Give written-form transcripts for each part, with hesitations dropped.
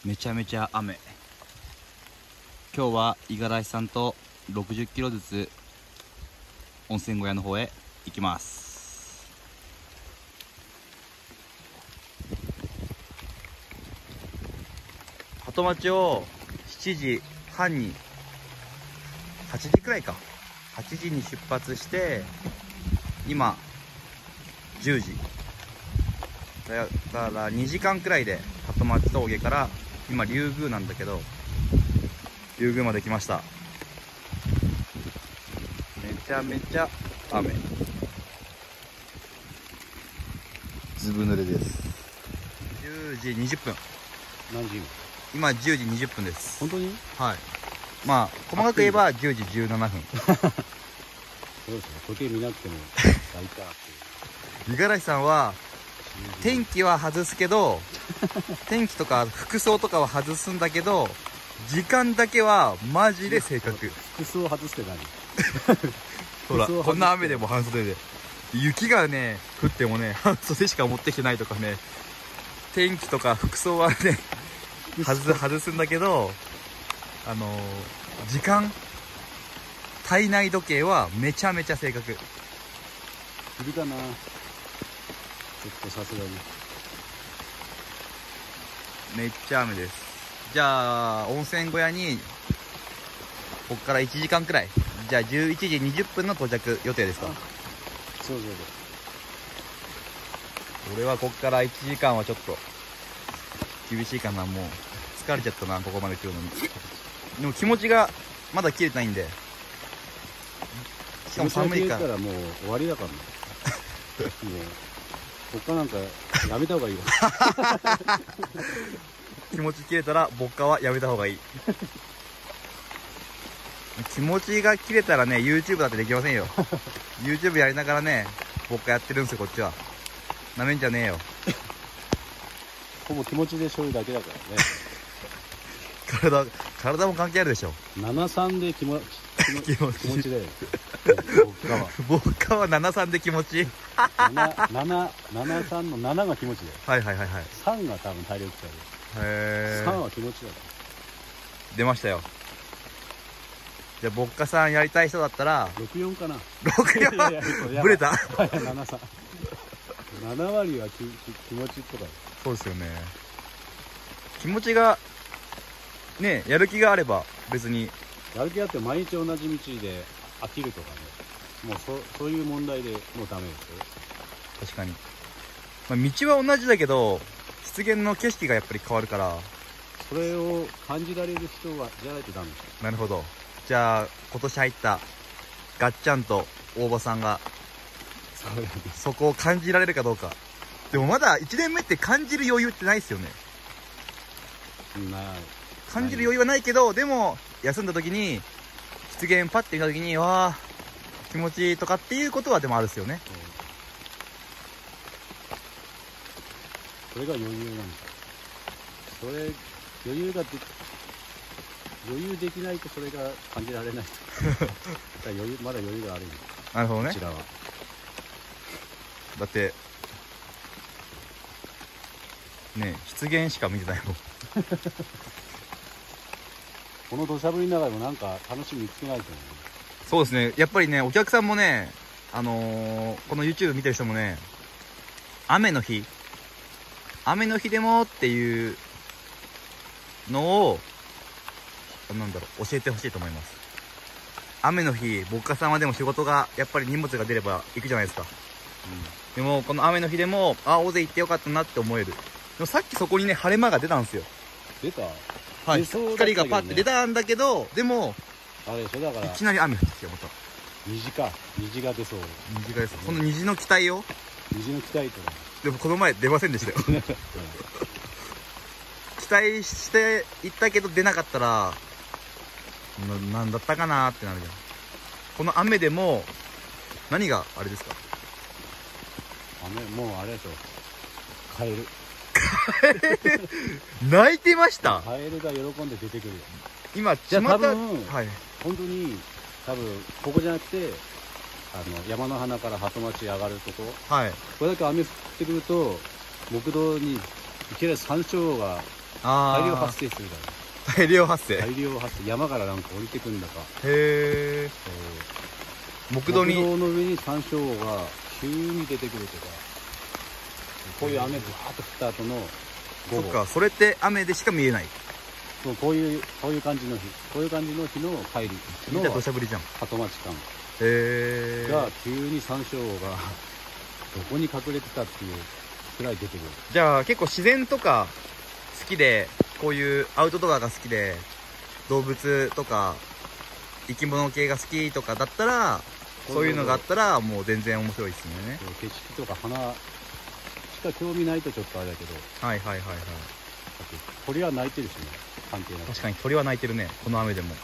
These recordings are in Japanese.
めちゃめちゃ雨。今日は五十嵐さんと60キロずつ温泉小屋の方へ行きます。鳩町を7時半に8時くらいか8時に出発して、今10時だから2時間くらいで鳩町峠から今竜宮なんだけど、竜宮まで来ました。めちゃめちゃ雨、ずぶ濡れです。10時20分。 何時今10時20分です。 本当に？ はい。まあ細かく言えば10時17分。 そうですね、時計見なくても大体五十嵐さんは天気は外すけど天気とか服装とかは外すんだけど、時間だけはマジで正確。 服装外すって何？ ほら、こんな雨でも半袖で、雪がね降ってもね半袖しか持ってきてないとかね、天気とか服装はね外すんだけど、時間、体内時計はめちゃめちゃ正確。 いるかな、ちょっとさすがにめっちゃ雨です。じゃあ温泉小屋にこっから1時間くらい、じゃあ11時20分の到着予定ですか？ そう俺はこっから1時間はちょっと厳しいかな。もう疲れちゃったな、ここまで来るのに。でも気持ちがまだ切れてないんで、しかも寒いから。 気持ちが切れたらもう終わりだからね。もうこっからなんかやめた方がいいわ。 気持ち切れたら牧歌はやめた方がいい。気持ちが切れたらね YouTube だってできませんよ。YouTube やりながらね牧歌やってるんですよ、こっちは。なめんじゃねえよ。 ほぼ気持ちで醤油だけだからね。 体も関係あるでしょ。 73で気持ちだよ。 牧歌は73で気持ち。 73の7が気持ちだよ。 はいはいはいはい。 3が多分体力差で。 へえ。 3は気持ちだか出ましたよ。じゃあ牧歌さんやりたい人だったらら。64かな。 64ブレた。 73。7割は気持ちとか。 そうですよね。気持ちがね、やる気があれば別に。 やる気あって毎日同じ道で飽きるとかね、もうそういう問題でもうダメですよ。 確かに、まあ、道は同じだけど出現の景色がやっぱり変わるから、 それを感じられる人はじゃないとダメですよ。 なるほど。じゃあ今年入ったガッチャンと大場さんがそこを感じられるかどうか。でもまだ1年目って感じる余裕ってないですよね。感じる余裕はないけど、でも休んだ時に出現パッて見た時にわあ気持ちいいとかっていうことはでもあるっすよね。 それが余裕なんだ。それ余裕できないとそれが感じられない。まだ余裕があるんだ。 なるほどね。 こちらはだってね、出現しか見てないもん。 この土砂降りの中でもなんか楽しみ見つけないとね。 そうですね、やっぱりね、お客さんもね、この YouTube 見てる人もね、雨の日でもっていうのをなんだろう、教えてほしいと思います。雨の日、牧歌さんはでも仕事がやっぱり荷物が出れば行くじゃないですか。でもこの雨の日でも大勢行ってよかったなって思える。でもさっきそこにね晴れ間が出たんですよ。 出た？ はい、光がパッて出たんだけど、でもあれでしょ、だからいきなり雨降ってきて、また虹が出そう。 虹がです。この虹の期待を、 虹の期待とかでもこの前出ませんでしたよ。期待していったけど出なかったらなんだったかなってなるじゃん。この雨でも何があれですか？ もうあれでしょ、カエル泣いてました。 カエルが喜んで出てくるよ。 今じゃあ多分、 はい、 本当にここじゃなくて山の鼻から鳩町上がるとこ、 はい、 これだけ雨降ってくると木道にいきなり山椒が大量発生するから。 大量発生。 大量発生。山からなんか降りてくんだか。 へえ。木道に。 木道の上に山椒魚が急に出てくるとか。こういう雨バーッと降った後の午後。 そっか、それって雨でしか見えない。 そう、こういう感じの日。こういう感じの日の帰りの。 見た土砂降りじゃん。 鳩町間。 へえ。 が急に山椒魚がどこに隠れてたっていうくらい出てくる。 じゃあ結構自然とか好きで、こういうアウトドアが好きで、動物とか生き物系が好きとかだったら、そういうのがあったらもう全然面白いですよね。 景色とか花しか興味ないとちょっとあれだけど。 はいはいはいはい。 鳥は鳴いてるしね、関係ない。 確かに鳥は鳴いてるね、この雨でも。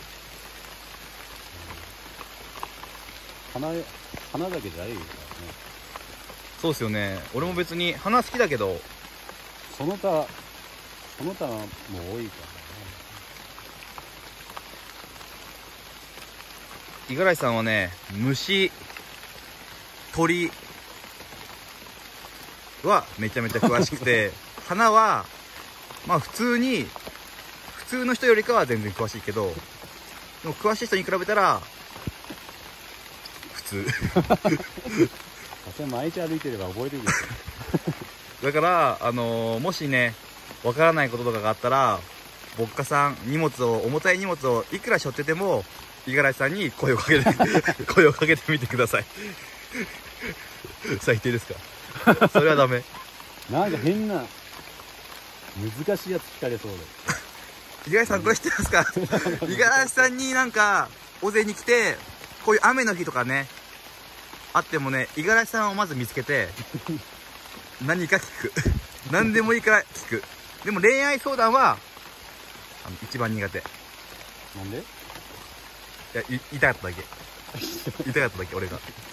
花だけじゃないからね。 そうですよね。俺も別に花好きだけど、 その他も多いからね。 五十嵐さんはね、虫、鳥はめちゃめちゃ詳しくて、花はまあ普通の人よりかは全然詳しいけど、でも詳しい人に比べたら普通。 毎日歩いてれば覚えてるんですよ。 だからもしね、わからないこととかがあったら、牧歌さん、重たい荷物をいくら背負ってても、五十嵐さんに声をかけてみてください。最低ですか？それはダメ。 なんか変な難しいやつ聞かれそうで。 五十嵐さんこれ知ってますか？五十嵐さんになんか大勢に来て、こういう雨の日とかねあってもね、五十嵐さんをまず見つけて何か聞く。何でもいいから聞く。でも恋愛相談は一番苦手。 なんで？ いや、言いたかっただけ。言いたかっただけ、俺が。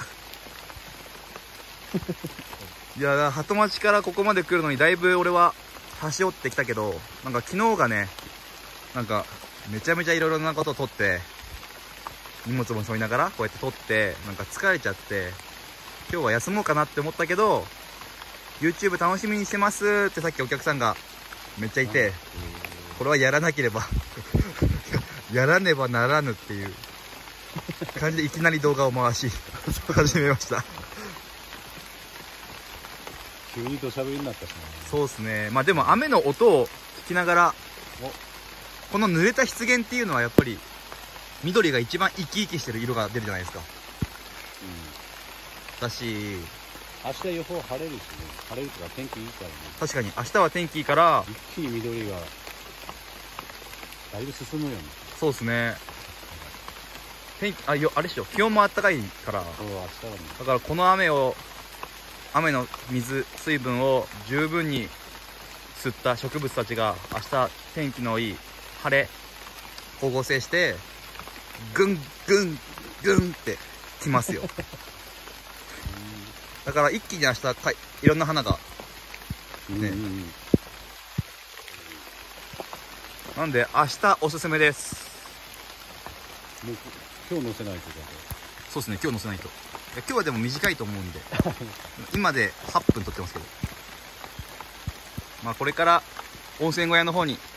いや、鳩町からここまで来るのにだいぶ俺は端折ってきたけど、なんか昨日がね、なんかめちゃめちゃいろいろなことを取って、荷物も背負いながらこうやって取って、なんか疲れちゃって、今日は休もうかなって思ったけど、YouTube 楽しみにしてますってさっきお客さんがめっちゃいて、これはやらなければやらねばならぬっていう感じでいきなり動画を回し始めました。 急に土砂降りになったしね。 そうですね。まあでも雨の音を聞きながら、この濡れた湿原っていうのはやっぱり緑が一番生き生きしてる色が出るじゃないですか。だし、 明日予報晴れるしね。晴れるとか天気いいからね。 確かに明日は天気いいから一気に緑がだいぶ進むよね。 そうですね。あれでしょ、気温も暖かいから、 そう、明日はね。 だからこの雨の水分を十分に吸った植物たちが明日天気のいい晴れ、光合成してぐんぐんぐんってきますよ。だから一気に明日いろんな花がね、なんで明日おすすめです。 もう今日載せないと。 そうですね、今日載せないと。今日はでも短いと思うんで今で8分撮ってますけど、まあこれから温泉小屋の方に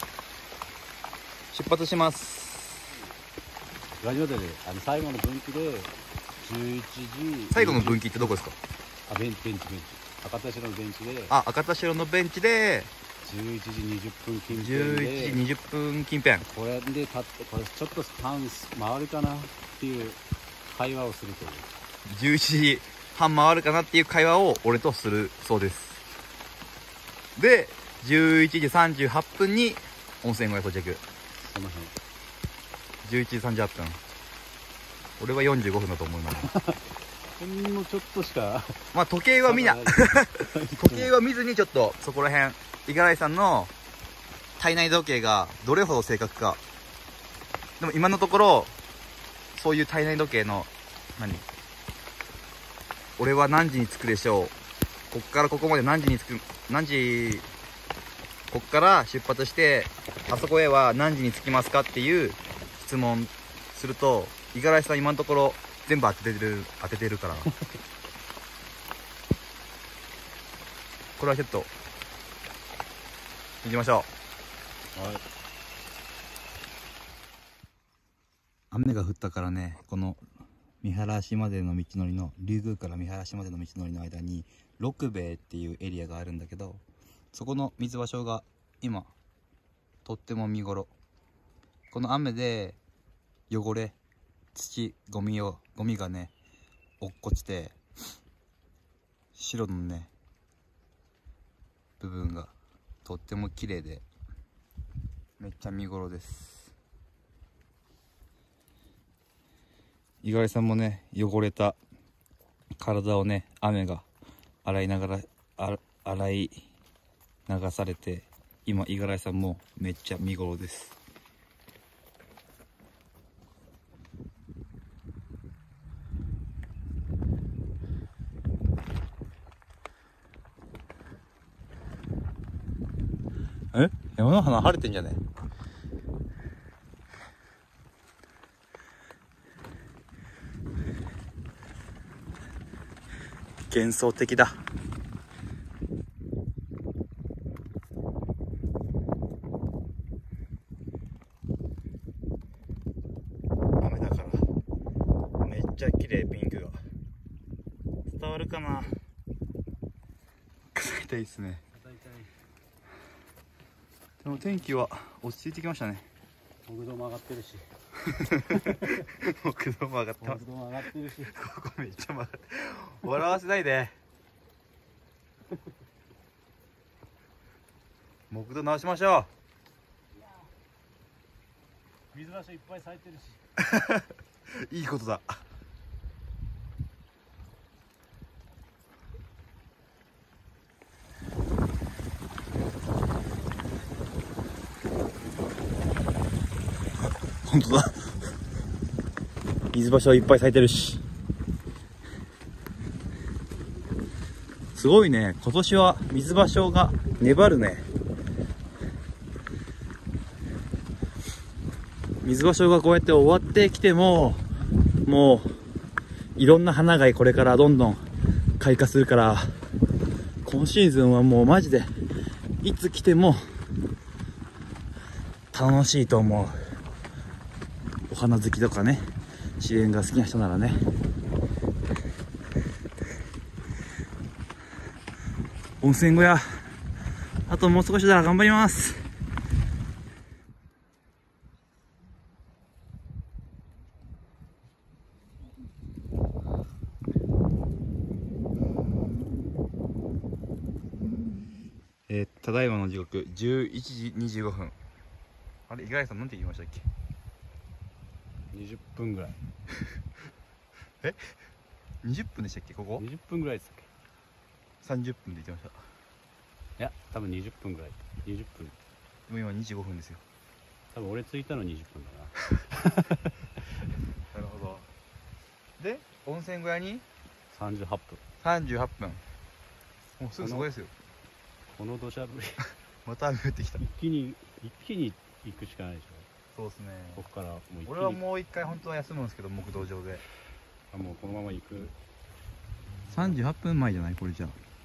出発します。 ラジオで最後の分岐で11時。 最後の分岐ってどこですか？ ベンチ赤田城のベンチで。 赤田城のベンチで 11時20分近辺で。 11時20分近辺。 これで立って、これちょっと回るかなっていう会話をするという。 11時半回るかなっていう会話を俺とするそうです。で、11時38分に温泉小屋到着。 その辺。11時38分。俺は45分だと思います。 ほんのちょっとしか。 まあ時計は時計は見ずにちょっとそこら辺、五十嵐さんの体内時計がどれほど正確か。でも今のところ、そういう体内時計の、俺は何時に着くでしょう。こっからここまで何時に着く、こっから出発して、あそこへは何時に着きますかっていう質問すると、五十嵐さん今のところ全部当ててるから。これはちょっと、行きましょう。 雨が降ったからね、この三原市までの道のりの、竜宮から三原市までの道のりの間に六兵衛っていうエリアがあるんだけど、そこの水場所が今とっても見頃。この雨で汚れ、土、ゴミがね落っこちて、白のね部分がとっても綺麗でめっちゃ見頃です。五十嵐さんもね、汚れた体をね、雨が洗いながら洗い流されて、今五十嵐さんもめっちゃ見頃です。山の花晴れてんじゃね？幻想的だ。雨だからめっちゃ綺麗、ピンクが伝わるかな。痛いですね。でも天気は落ち着いてきましたね。 木道も上がってるし。 木道も上がってます。 木道も上がってるし。 ここめっちゃ曲がって、笑わせないで。木道直しましょう。水場所いっぱい咲いてるし。 いいことだ。本当だ。水場所いっぱい咲いてるし。すごいね。今年は水場所が粘るね。水場所がこうやって終わってきても、もういろんな花がこれからどんどん開花するから、今シーズンはもうマジでいつ来ても楽しいと思う。お花好きとかね、自然が好きな人ならね。温泉小屋、あともう少しだ。頑張ります。ただいまの時刻11時25分。あれ、五十嵐さんなんて言いましたっけ ？20分ぐらい。 え ?20 分でしたっけここ ？20分ぐらいですっけ ？30分で言ってました。 いや、多分20分ぐらい。20分。 でも今25分ですよ。 多分俺着いたの20分だなるほど。で、温泉小屋にな。38分。 38分。もうすぐそこですよ。 この土砂降り。 また雨降ってきた。 一気に行くしかないでしょ。 そうですね。 ここからもう一気に。 俺はもう一回本当は休むんですけど、木道場で。 もうこのまま行く。 38分前じゃないこれじゃ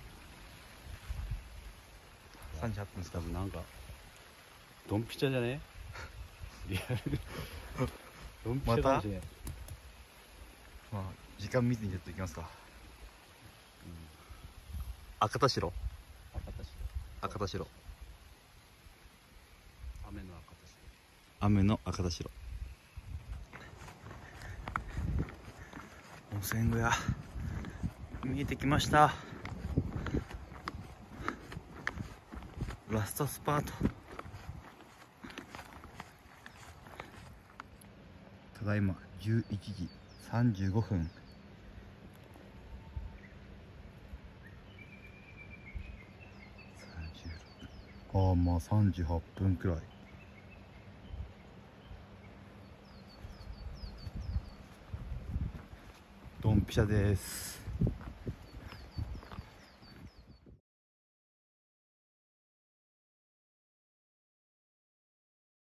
あ。38分ですか。 多分なんかドンピシャじゃね？リアル。ドンピシャかもしれない。 まあ時間見ずにちょっと行きますか。赤田代。赤田代。 雨の赤田代。 雨の赤田代。温泉小屋見えてきました。ラストスパート。ただいま11時35分。ああ、まあ38分くらい。ドンピシャです。